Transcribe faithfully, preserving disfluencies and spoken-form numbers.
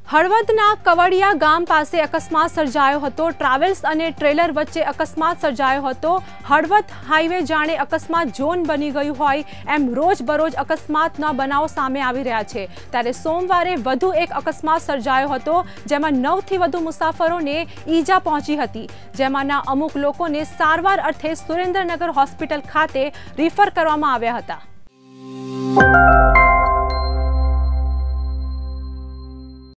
હળવદના કવડિયા ગામ પાસે અકસ્માત સર્જાયો હતો। ટ્રાવેલ્સ અને ટ્રેલર વચ્ચે અકસ્માત સર્જાયો હતો। હળવદ હાઈવે જાણે અકસ્માત ઝોન બની ગયું હોય એમ રોજબરોજ અકસ્માતના બનાવો સામે આવી રહ્યા છે। ત્યારે સોમવારે વધુ એક અકસ્માત સર્જાયો હતો, જેમાં નવથી વધુ મુસાફરોને ઈજા પહોંચી હતી, જેમાંના અમુક લોકોને સારવાર અર્થે સુરેન્દ્રનગર હોસ્પિટલ ખાતે રિફર કરવામાં આવ્યા હતા।